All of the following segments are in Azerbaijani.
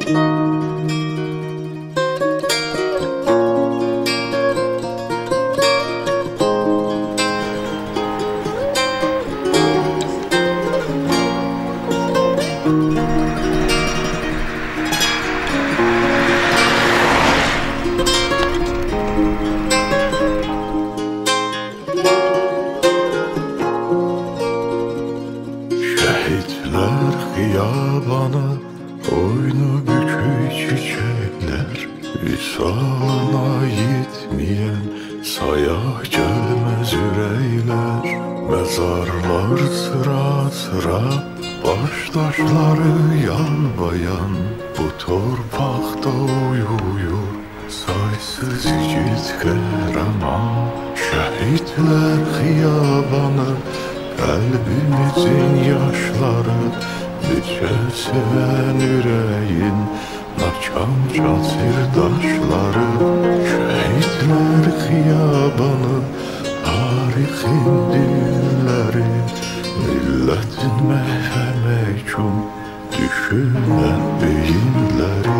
Xiyabanı, oynu bükük çiçekler, visalına yetmeyen saya gelmez üreyler. Mezarlar sıra sıra, baştaşları yalbayan, bu torpaqda uyuyur saysız yiğit qəhrəman. Şəhidlər xiyabanı, kalbimizin yaşları, Neçə sevən ürəyin naçan çatır daşları. Şəhidlər xiyabanı, tarixin dilləri, millətin məhəmək üçün düşünən beyinləri.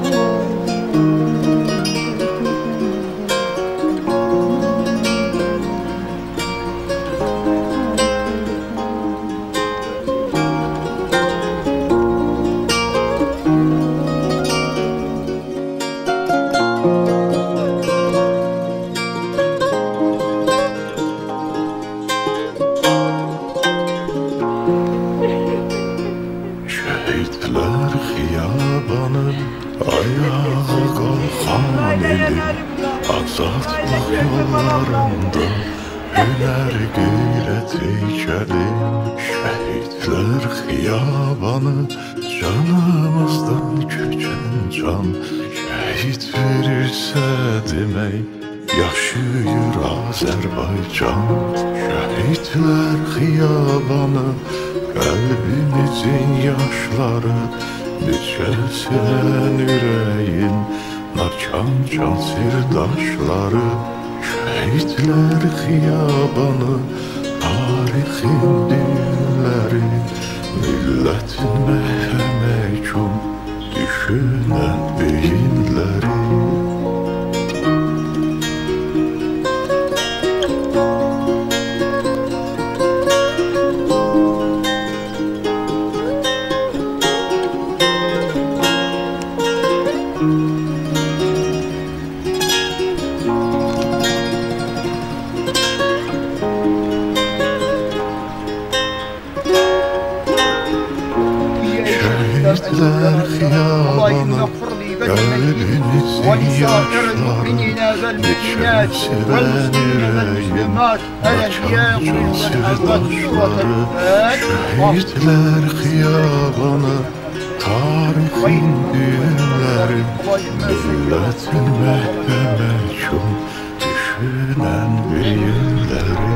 Şəhidlər xiyabanı, ayağı qalxan elim, azadlıq yollarında hünər qeyrət eykəlim. Şəhidlər xiyabanı, canımızdan köçən can, şəhid verirsə demək yaşayır Azərbaycan. Şəhidlər xiyabanı, kalbimizin yaşları, neçə sevən ürəyin naçan çatır daşları. Şəhidlər xiyabanı, tarixin dilləri, millətin məhəmək üçün düşünən beyinləri. Şəhidlər xiyabanı, kalbimizin yaşları, neçə sevən ürəyin naçan çatır daşları. Şəhidlər xiyabanı, tarixin dilləri, millətin məhəmək üçün düşünən beyinləri.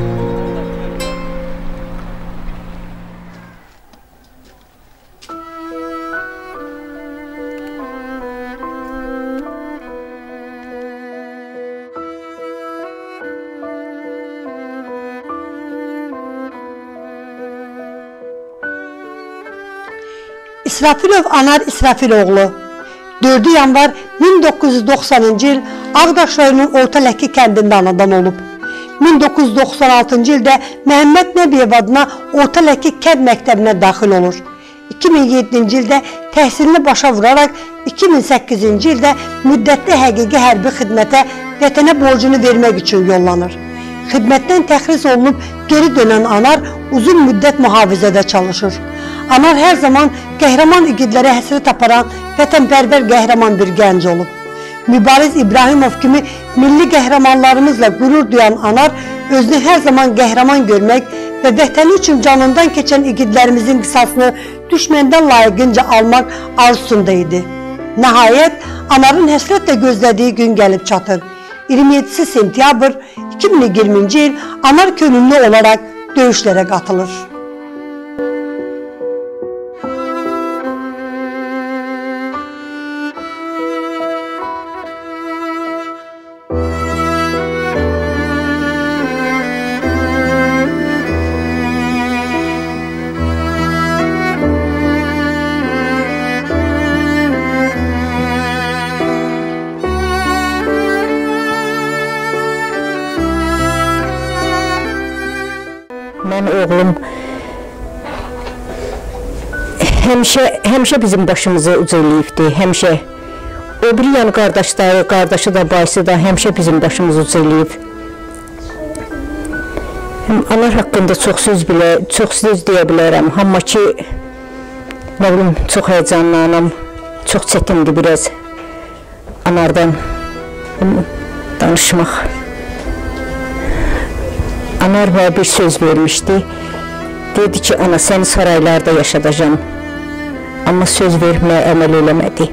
İsrafilov Anar İsrafiloğlu 4 yanvar 1990-cı il Ağdaş rayonunun Ortaləkki kəndində anadan olub. 1996-cı ildə Məhəmməd Nəbiyev adına Ortaləkki kənd məktəbinə daxil olur. 2007-ci ildə təhsilini başa vuraraq 2008-ci ildə müddətli həqiqi hərbi xidmətə vətənə borcunu vermək üçün yollanır. Xidmətdən təxris olunub geri dönən Anar uzun müddət mühafizədə çalışır. Anar hər zaman qəhrəman igidlərə həsrət aparan vətənpərvər qəhrəman bir gənc olub. Mübariz İbrahimov kimi milli qəhrəmanlarımızla qürur duyan Anar özünü hər zaman qəhrəman görmək və vətəni üçün canından keçən igidlərimizin qisasını düşməndən layiqincə almaq arzusunda idi. Nəhayət, Anarın həsrətlə gözlədiyi gün gəlib çatır. 27 sentyabr 2020-ci il Anar könüllü olaraq döyüşlərə qatılır. oğlum həmişə bizim başımızı ucəliyibdi, həmişə. O biri yan qardaşı da, bayısı da həmişə bizim başımızı ucəliyib. Anar haqqında çox söz deyə bilərəm, amma ki, nə bilim, çox həyəcanlanam, çox çətindir biraz Anardan danışmaq. Anar bana bir söz vermişdi, dedi ki, ana səni saraylarda yaşadacağım, amma söz verməyə əməl eləmədi.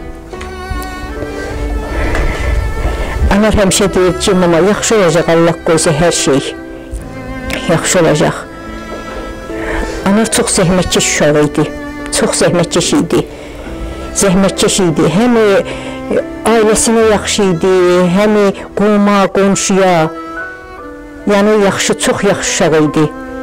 Anar həmişə deyir ki, mama, yaxşı olacaq, Allah qoysa hər şey yaxşı olacaq. Anar çox zəhmətkeş uşaq idi, çox zəhmətkeş idi. Zəhmətkeş idi, həm ailəsinə yaxşı idi, həm qonuma, qonşuya. Yəni, yaxşı, çox yaxşı uşaq idi.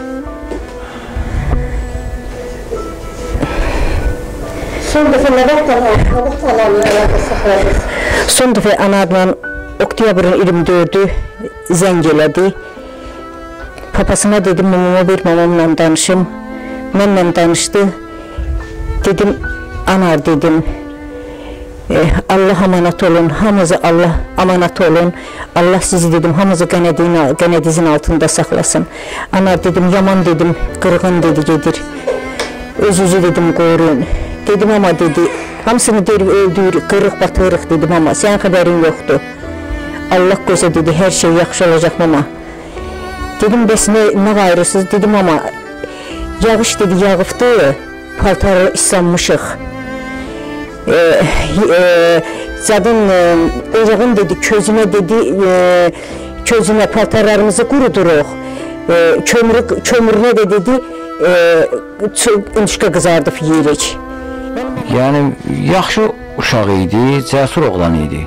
Son dəfə nə vaxt Anarla əlaqə saxladınız? Son dəfə Anarla oktyabrın 24-ü zəng elədi. Papasına dedim, mamama bir mamamla danışım. Mənlə danışdı. Dedim, Anar dedim, Allah amanat olun, hamınızı Allah amanat olun. Allah sizi dedim, hamınızı qənədinizin altında saxlasın. Anar dedim, yaman dedim, qırğın dedi, gedir. Özünüzü dedim, qoruyun. Dedim, ama dedi, hamısını deyir, öldür, qırıq batırıq dedim, ama sənin xəbərin yoxdur. Allah qoysa dedi, hər şey yaxşı olacaq mama. Dedim, bəs nə qayırırsınız? Dedim, ama yağış dedi, yağıbdı, paltarı islanmışıq. Zadın, ocağın dedi, közünə paltarlarımızı quruduruq. Kömürünə de dedi, ünüşqa qızardıb yeyirik. Yəni, yaxşı uşaq idi, cəsur oğlan idi.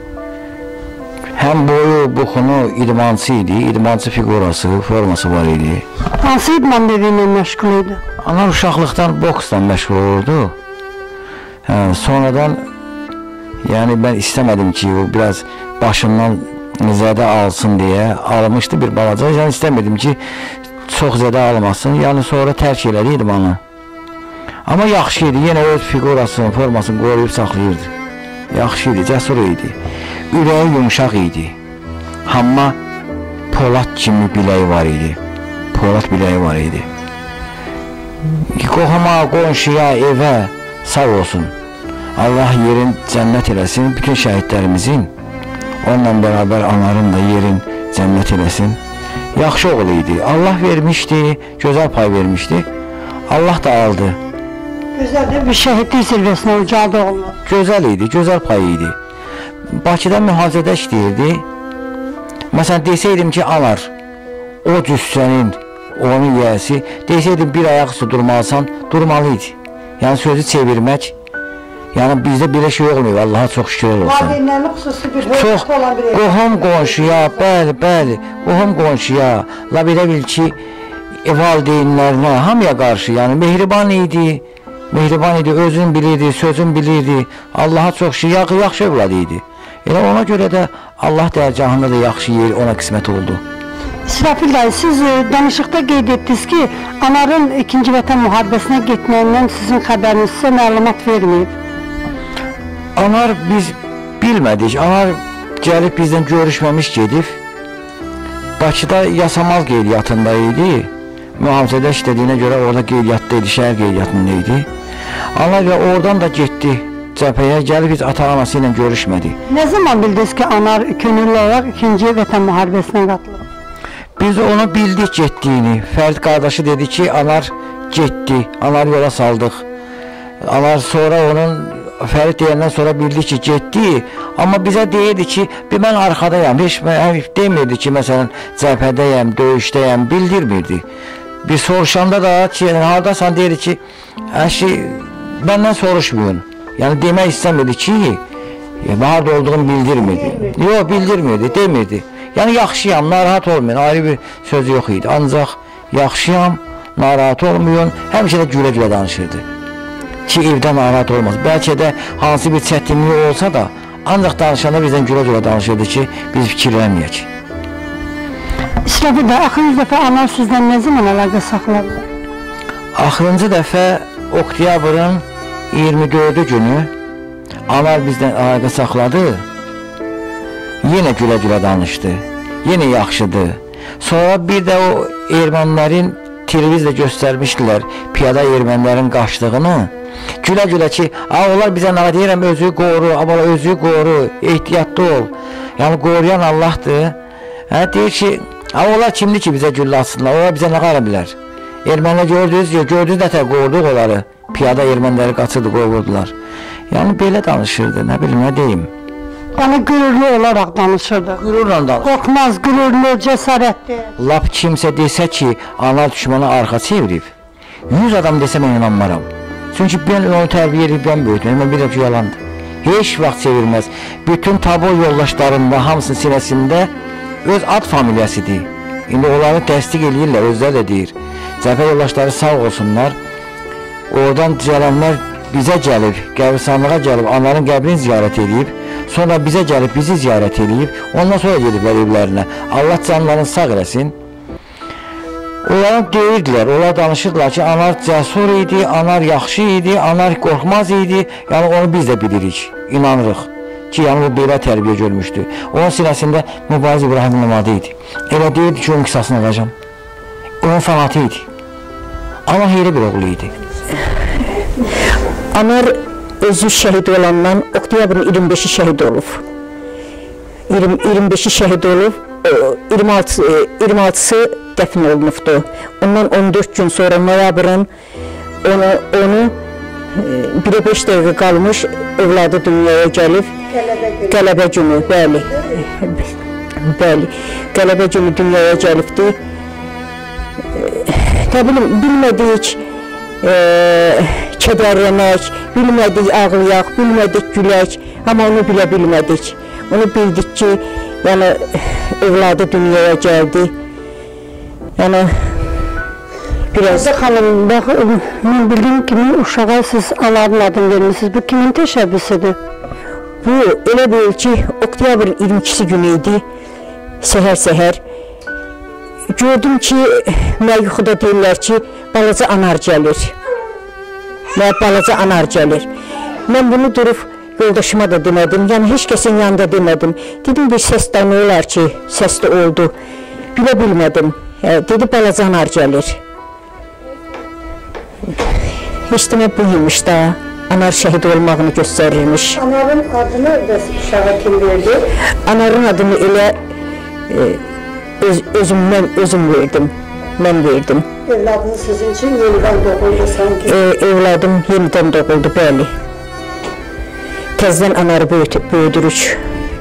Həm boyu, buxunu idmançı idi, idmançı figurası, forması var idi. Hansı idman növüylə məşğul idi? Anar uşaqlıqdan boksla məşğul olurdu. Sonradan, yəni mən istəmədim ki, o biraz başından zədə alsın deyə almışdı bir balaca. Yəni istəmədim ki, çox zədə almasın, yəni sonra tərk elədi idmanı. Amma yaxşı idi, yenə öz figurasını, formasını qoruyub saxlayırdı. Yaxşı idi, cəsur idi. Ürəyi yumuşaq idi. Amma Polad kimi biləyi var idi. Polad biləyi var idi. Qohuma, qonşuya, evə sağ olsun. Allah yerin cənnət eləsin, bütün şəhidlərimizin. Onunla bərabər Anarın da yerin cənnət eləsin. Yaxşı oğlu idi. Allah vermişdi, gözəl pay vermişdi. Allah da aldı. Gözəl bir şəhidlik zirvəsinə ucaldı oğlu. Gözəl idi, gözəl pay idi. Bakıda mühafizədə işləyirdi. Məsələn, desəydim ki, Anar, o cüssənin, onun yiyəsi, desəydim bir ayaq üstü durmalısan, durmalı idi. Yəni sözü çevirmək, yəni bizdə belə şey olmuyor, Allaha çox şükür olsun. Valideynlərin xüsusi bir hörməti olan bir qohum qonşuya, bəli, qohum qonşuya, la belə bil ki, valideynlərinə, hamıya qarşı, yəni mehriban idi, özün bilirdi, sözün bilirdi, Allaha çox şükür, yaxşı övlad idi. Elə ona görə də Allah dərgahında da yaxşı yer ona qismət oldu. İsrafil dayı, siz danışıqda qeyd etdiniz ki, Anarın 2-ci Vətən müharibəsinə getməyindən sizin xəbəriniz sizə məlumat verməyib. Anar biz bilmədik, Anar gəlib bizdən görüşməmiş gedib. Bakıda yasamal qeydiyyatında idi. Mühafizədə işlədiyinə görə orada qeydiyyatda idi, şəhər qeydiyyatında idi. Anar oradan da getdi cəbhəyə, gəlib biz ata-anası ilə görüşmədik. Nə zaman bildiniz ki, Anar könüllü olaraq 2-ci Vətən müharibəsinə qatılıb? Biz onu bildik getdiyini. Fərid qardaşı dedi ki, Anar getdi, Anar yola saldıq. Anar sonra onun, Fərid deyəndən sonra bildik ki, getdi. Amma bizə deyirdi ki, mən arxadayam, heç demirdi ki, məsələn, cəbhədəyəm, döyüşdəyəm, bildirmirdi. Bir soruşanda da ki, haradasan deyirdi ki, məndən soruşmayın. Yəni demək istəmirdi ki, harada olduğunu bildirmirdi. Yox, bildirmirdi, demirdi. Yəni yaxşıyam, narahat olmayın, ayrı bir sözü yox idi. Ancaq yaxşıyam, narahat olmayın, həmişə də gülə-gülə danışırdı. Ki evdə narahat olmaz. Bəlkə də hansı bir çətinlik olsa da, ancaq danışanda bizdən gülə-gülə danışırdı ki, biz fikirləməyək. İsrafil bəy, axırıncı dəfə anar sizdən nə zaman əlaqə saxladı? Axırıncı dəfə oktyabrın 24-cü günü anar bizdən əlaqə saxladı. Yenə gülə-gülə danışdı. Yenə yaxşıdır. Sonra bir də o ermənilərin televizdə göstərmişdilər piyada ermənilərin qaçdığını. Gülə-gülə ki, onlar bizə nə deyirəm, özü qoru, amma özü qoru, ehtiyatlı ol. Yəni qoruyan Allahdır. Deyir ki, onlar kimdir ki bizə güllə atsınlar, onlar bizə nə qara bilər? Ermənilər gördünüz nətər qoruduq onları, piyada erməniləri qaçırdı, qovurdular. Yəni belə danışırdı, nə bilim, nə deyim. Yəni qürurlu olaraq danışırdı. Qürurla danışırdı. Qorxmaz, qürurlu, cəsarətli. Lap kimsə desə ki, ana düşmana arxa çevirib, 100 adam desə mən inanmaram. Çünki ben onu tərbiyə edib, ben böyüdüm, mən bir də ki, yalandır. Heç vaxt çevirməz. Bütün tabo yoldaşlarında, hamısının sinəsində öz ad familiyasıdır. İndi onları təsdiq edirlər, özləri də deyir. Cəbhə yoldaşları sağ olsunlar. Oradan gələnlər bizə gəlib, qəbristanlığa gəlib, onların qəbrini ziyarət edib, sonra bizə gəlib, bizi ziyarət edib, ondan sonra gediblər evlərinə. Allah canlarını sağ eləsin. Onlara deyirdilər, onlar danışırdılar ki, anar cəsur idi, anar yaxşı idi, anar qorxmaz idi, yəni onu biz də bilirik, inanırıq ki, yəni o belə tərbiyə görmüşdü. Onun sinəsində Mübariz İbrahimin namadı idi. Elə deyirdi ki, onun qisasını alacam. Onun fanatı idi. Ana heyri bir oğlu idi. Anar özü şəhid olandan oktyabrın 25-i şəhid olub. 25-i şəhid olub, 26-sı dəfn olunubdu. Ondan 14 gün sonra noyabrın onu 1-5 dəqiqə qalmış övladı dünyaya gəlib. Qələbə günü, bəli. Bəli, qələbə günü dünyaya gəlibdi. Nə bilim, bilmədik kədərləmək, bilmədik ağlayaq, bilmədik gülək, amma onu bilə bilmədik. Onu bildik ki, yəni övladı dünyaya gəldi. Yəni biraz xanım, bax, mən bildiyim kimi uşağa siz Anarın adını vermişsiniz. Bu kimin təşəbbüsüdür? bu elə bil ki, oktyabrın 22-si günü idi, səhər-səhər. Gördüm ki, mən yuxuda deyirlər ki, balaca anar gəlir. Balaca anar gəlir. Mən bunu durub yoldaşıma da demədim, yəni heç kəsin yanında demədim. Dedim, bir səsdə nə olar ki, səs də oldu. Bilə bilmədim. Dedi, balaca anar gəlir. Heç demə bu imiş da, anar şəhid olmağını göstərirmiş. Anarın adını da uşağa kim verdi? Anarın adını elə özüm verdim, mən verdim. Evladınız sizin için yeniden doğuldu sanki. Evladım yenidən doğuldu, bəli. Təzdən anarı böyüdürük.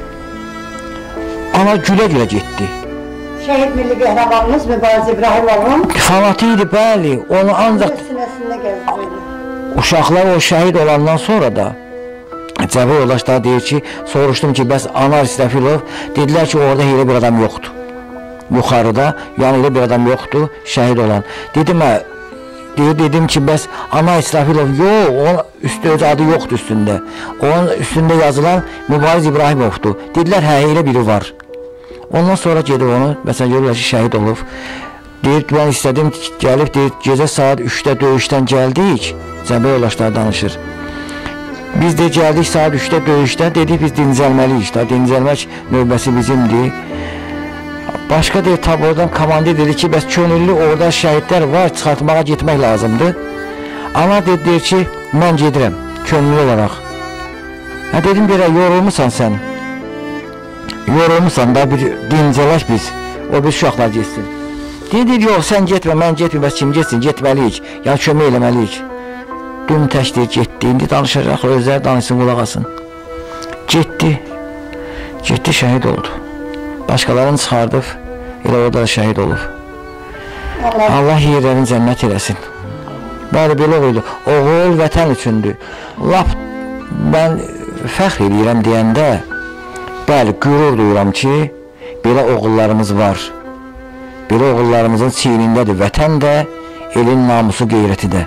Ana gülə-gülə getdi. Şəhid milli qəhrəmanımız Mübariz İbrahimovun Fanatı idi, bəli. Onu ancaq sinəsində gəzdirirdi. uşaqlar o şəhid olandan sonra da Cəbhə yoldaşları deyir ki, soruşdum ki, bəs Anar İsrafilov, dedilər ki, orada elə bir adam yoxdur. Yuxarıda, yəni elə bir adam yoxdur, şəhid olan. Dedim ki, bəs Anar İsrafilov, yox, onun öz adı yoxdur üstündə. Onun üstündə yazılan Mübariz İbrahimovdur. Dedilər, hə, elə biri var. Ondan sonra gedib onu, məsələn, görürlər ki, şəhid olub. Deyir, mən istədim, gəlib, deyir, gecə saat 3-də döyüşdən gəldik, Cəbhə yoldaşları danışır. Biz də gəldik saat 3-də döyüşdə, dedik, biz dincəlməliyik da, dincəlmək növbəsi bizimdir. Başqa deyir, tabordan komandir dedi ki, bəs könüllü orada şəhidlər var, çıxartmağa getmək lazımdır. Ana deyir ki, mən gedirəm, könüllü olaraq. Dedim, belə, yorulmuşsan sən. Yorulmuşsan da bir dincələk biz, o bir uşaqlar getsin. Deyir, yox, sən getmə, mən getmə, bəs kim getsin, getməliyik, yəni kömək eləməliyik. Dün tək deyir, getdi, indi danışacaqlar, özləri danışsın, qulaq asın. Getdi, şəhid oldu. Başqalarını çıxardıb, elə orada da şəhid olub. Allah yerlərini cənnət eləsin. Bəli, belə oldu. Oğul vətən üçündür. Lap mən fəxr edirəm deyəndə, bəli, qürur duyuram ki, belə oğullarımız var. Belə oğullarımızın çiynindədir vətən də, elin namusu, qeyrəti də.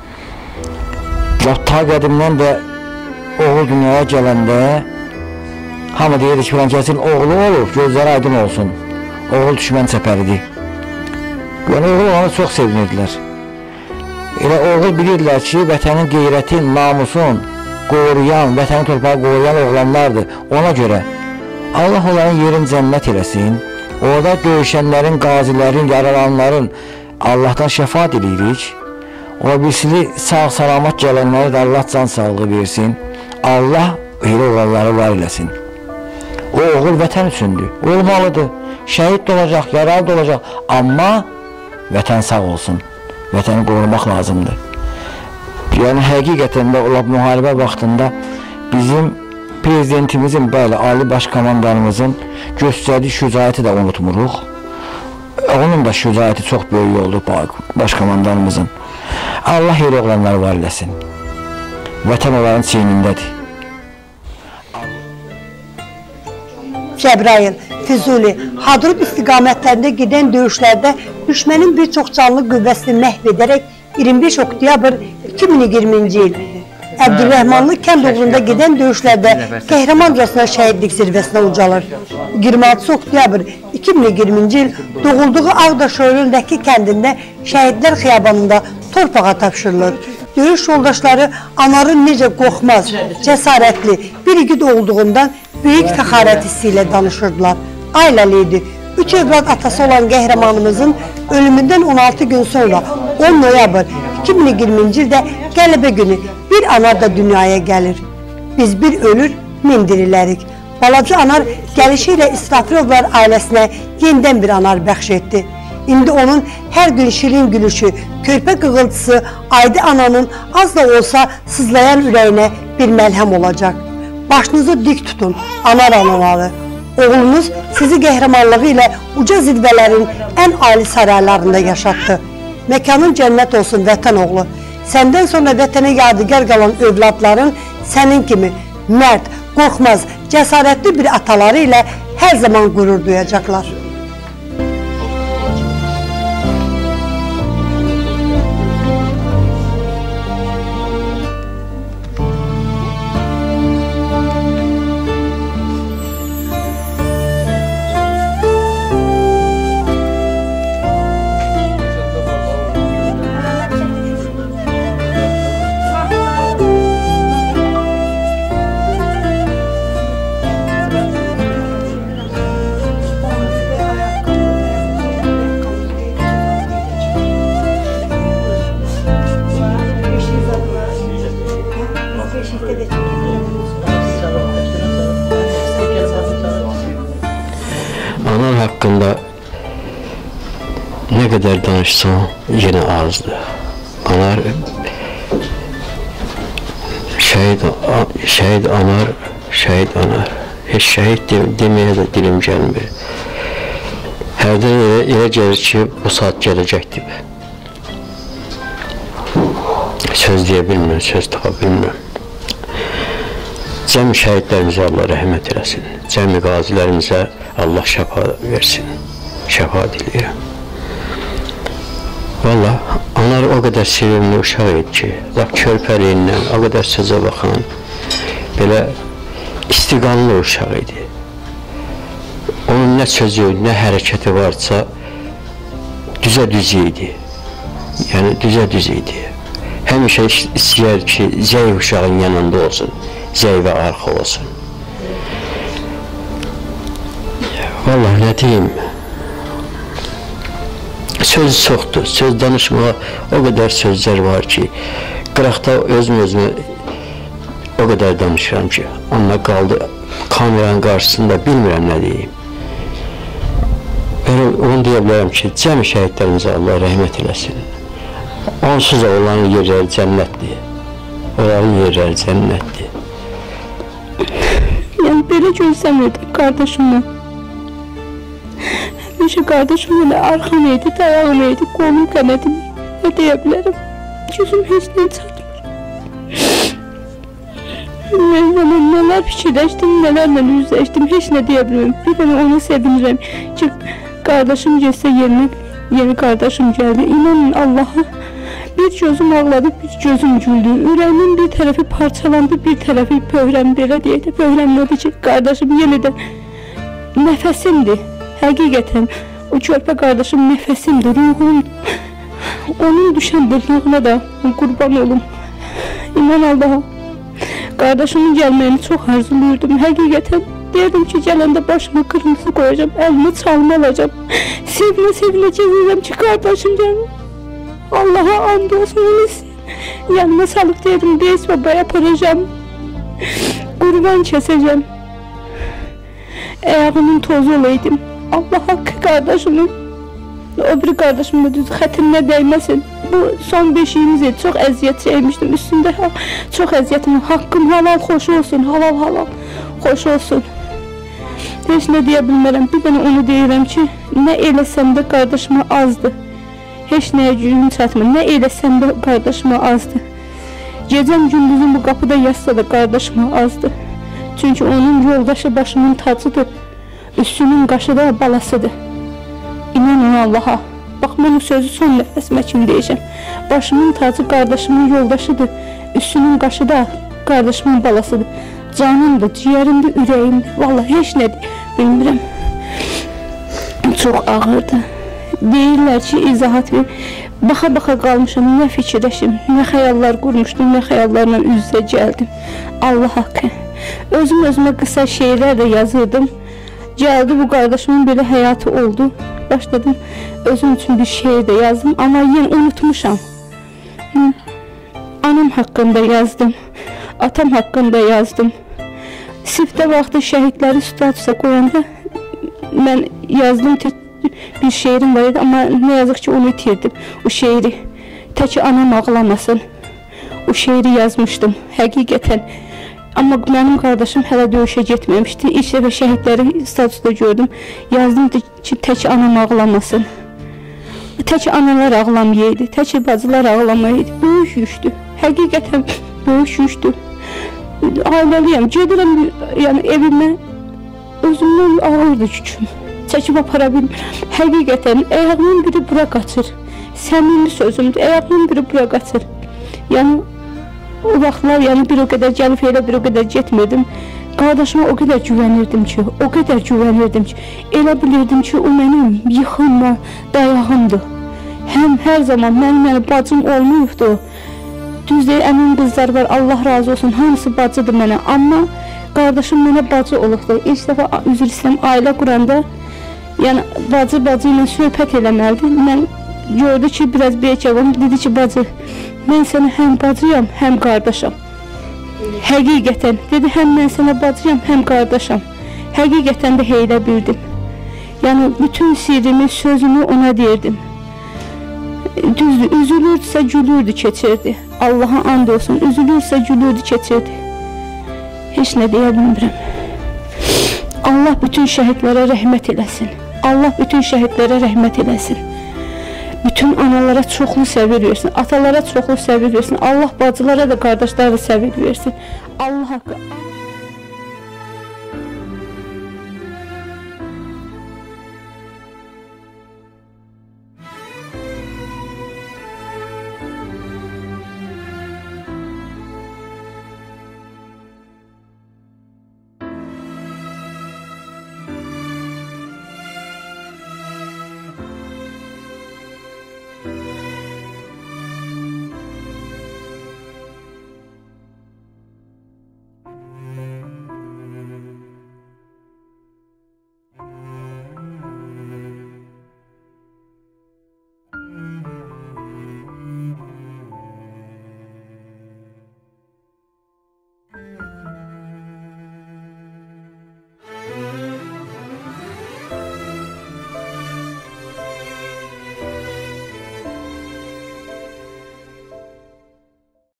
Ta qədimdən də oğul dünyaya gələndə hamı deyirdi ki, filan kəsin oğlu olub, gözləri aydın olsun. oğul düşmən çəpəridir. Yəni oğul onu çox sevinirdilər. Elə oğul bilirdilər ki, vətənin qeyrətin, namusun qoruyan, vətənin torpağı qoruyan oğlanlardır. Ona görə Allah onların yerin cənnət eləsin. Orada döyüşənlərin, qazilərin, yaralanların Allahdan şəfaat edirik. O birisini sağ-salamat gələnləri də Allah can sağlığı versin. Allah elə oğlanları var eləsin. O oğul vətən üçündür, olmalıdır. Şəhid də olacaq, yaralı da olacaq. Amma vətən sağ olsun. Vətəni qorumaq lazımdır. Yəni həqiqətən də o müharibə vaxtında bizim prezidentimizin, bəli, Ali Baş Komandanımızın göstərdiyi şücaəti də unutmuruq. Onun da şücaəti çox böyük oldu Baş Komandanımızın. Allah elə oğlanları var eləsin. Vətən onların çiynindədir. Cəbrayıl, Füzuli, Hadrut istiqamətlərində gedən döyüşlərdə düşmənin bir çox canlı qüvvəsini məhv edərək 25 oktyabr 2020-ci il Əbdülrəhmanlı kənd uğrunda gedən döyüşlərdə qəhrəmancasına şəhidlik zirvəsinə ucalır. 26 oktyabr 2020-ci il doğulduğu Ağdaş rayonundakı kəndində şəhidlər xiyabanında torpağa tapşırılır. Döyüş yoldaşları Anarın necə qorxmaz, cəsarətli bir igid olduğundan böyük fəxarət hissi ilə danışırdılar. Ailəli idi. 3 evlad atası olan qəhrəmanımızın ölümündən 16 gün sonra 10 noyabr 2020-ci ildə qələbə günü bir anar da dünyaya gəlir. Biz bir ölür, min dirilərik. Balaca anar gəlişi ilə İsrafilovlar ailəsinə yenidən bir anar bəxş etdi. İndi onun hər gün şirin gülüşü, körpə qığıltısı Aydi ananın az da olsa sızlayan ürəyinə bir məlhəm olacaq. Başınızı dik tutun, anar anaları. Oğlunuz sizi qəhrəmanlığı ilə uca zirvələrin ən ali saraylarında yaşatdı. Məkanın cənnət olsun vətən oğlu. Səndən sonra vətənə yadigar qalan övladların sənin kimi mərd, qorxmaz, cəsarətli bir ataları ilə hər zaman qürur duyacaqlar. Anar haqqında nə qədər danışsam yenə azdır. Anar şəhid anar, şəhid anar. Heç şəhid deməyə də dilim gəlmir. Hərdən elə gəlir ki, bu saat gələcəkdir. Söz deyə bilmirəm, söz tapa bilmirəm. Cəmi şəhidlərimizə Allah rəhmət eləsin. Cəmi qazilərimizə Allah şəfa versin. Şəfa diləyirəm. Valla, anar o qədər sevimli uşaq idi ki, laf körpəliyindən, o qədər sözə baxan, belə istiqanlı uşaq idi. Onun nə sözü, nə hərəkəti varsa, düzə-düz idi. Yəni, düzə-düz idi. Həmişə istəyər ki, zəif uşağın yanında olsun, zəifə arxa olsun. Valla, nə deyim, söz çoxdur, söz danışmağa o qədər sözlər var ki, qıraqda özümü o qədər danışıram ki, onunla qaldı kameranın qarşısında bilmirəm nə deyim. Onu deyə bilərəm ki, cəmi şəhidlərimizə Allah rəhmət eləsin. Onsuz da onların yerləri cənnətdir. Onların yerləri cənnətdir. Yəni, belə gözləmirdik qardaşımla. Həmişə qardaşım elə arxam idi, dayağım idi, qolum qəmədim. Nə deyə bilərəm? Gözüm heç nə çatmır. Mən nələr fikirləşdim, nələrlə üzləşdim, heç nə deyə bilmirəm. Bir dənə ona sevinirəm ki, qardaşım gəlsə yeni qardaşım gəldi. İnanın Allaha, bir gözüm ağladı, bir gözüm güldü. Ürəyimin bir tərəfi parçalandı, bir tərəfi pöhrəm, belə deyək də pöhrəm nədir ki, qardaşım yenidən nəfəsimdir. Həqiqətən o körpə qardaşım nəfəsimdir, ruhumdur. Onun düşən dırnağına da qurban olum. İnan Allaha. Qardaşımın gəlməyini çox arzulayırdım. Həqiqətən deyirdim ki, gələndə başıma qırmızı qoyacam, əlimi çalma alacam. Sevinə gəzirəm ki, qardaşım gəlmir. Allaha and olsun, onu yanıma salıb deyirdim, reis babaya aparacam. Qurban kəsəcəm. Ayağının tozu olaydım. Allah haqqı qardaşımın, o bir qardaşımın düz xətrinə dəyməsin. Bu son beşiyimiz idi, çox əziyyət çəkmişdim üstündə. Çox əziyyətim, haqqım halal, xoş olsun, halal, xoş olsun. Heç nə deyə bilmərəm, bir dənə onu deyirəm ki, nə eləsəm də qardaşıma azdır. Heç nəyə gücüm çatmır, nə eləsəm də qardaşıma azdır. Gecəm gündüzüm bu qapıda yazsa da qardaşıma azdır. Çünki onun yoldaşı başımın tacıdır, üstünün qaşı da balasıdır. İnanın Allaha. Bax, mən o sözü son nəfəsimə kimi deyəcəm. Başımın tacı qardaşımın yoldaşıdır, üstünün qaşı da qardaşımın balasıdır. Canımdır, ciyərimdir, ürəyimdir. Vallahi heç nə bilmirəm. Çox ağırdır. Deyirlər ki, izahat ver. Baxa-baxa qalmışam, nə fikirləşim, nə xəyallar qurmuşdum, nə xəyallarla üz-üzə gəldim. Allah haqqı. Özümə qısa şeirlər də yazırdım. Gəldi, bu qardaşımın belə həyatı oldu. Başladım, özüm üçün bir şeir də yazdım, amma yenə unutmuşam. Anam haqqında yazdım, atam haqqında yazdım. Sifdə vaxtı şəhidləri statusa qoyanda mən yazdım, bir şeirim var idi, amma nə yazıq ki, onu itirdim, o şeiri. Tək anam ağlamasın, o şeiri yazmışdım, həqiqətən. Amma mənim qardaşım hələ döyüşə getməmişdi. İlk dəfə şəhidləri statusda gördüm. Yazdım ki, tək anam ağlamasın. Tək analar ağlamayaydı, tək bacılar ağlamayaydı. Böyük yükdür, həqiqətən böyük yükdür. Ailəliyəm, gedirəm yəni evimə, özümdən ağırdı yüküm. Çəkib apara bilmirəm. Həqiqətən ayağımın biri bura qaçır. Səmimi sözümdür, ayağımın biri bura qaçır. Yəni o vaxtlar yəni bir o qədər gəlib elə bir o qədər getmirdim. Qardaşıma o qədər güvənirdim ki, elə bilirdim ki, o mənim yıxımla dayağımdır. Həm hər zaman mənim bacım olmayıbdı. Düzdür, əmin qızlar var, Allah razı olsun, hamısı bacıdır mənə. Amma qardaşım mənə bacı olubdu. İlk dəfə üzr istəyirəm, ailə quranda, yəni bacı ilə söhbət eləməlidir. Mən gördü ki, biraz bekəvam, dedi ki, bacı, mən sənə həm bacıyam, həm qardaşam. Həqiqətən, dedi, həm mən sənə bacıyam, həm qardaşam. Həqiqətən də heylə bildim. Yəni, bütün sirrimi, sözümü ona deyirdim. Düzdür, üzülürdüsə gülürdü, keçirdi. Allaha and olsun, üzülürsə gülürdü, keçirdi. Heç nə deyə bilmirəm. Allah bütün şəhidlərə rəhmət eləsin. Allah bütün şəhidlərə rəhmət eləsin. Bütün analara çoxlu səbir versin, atalara çoxlu səbir versin. Allah bacılara da, qardaşlara da səbir versin. Allah haqqı.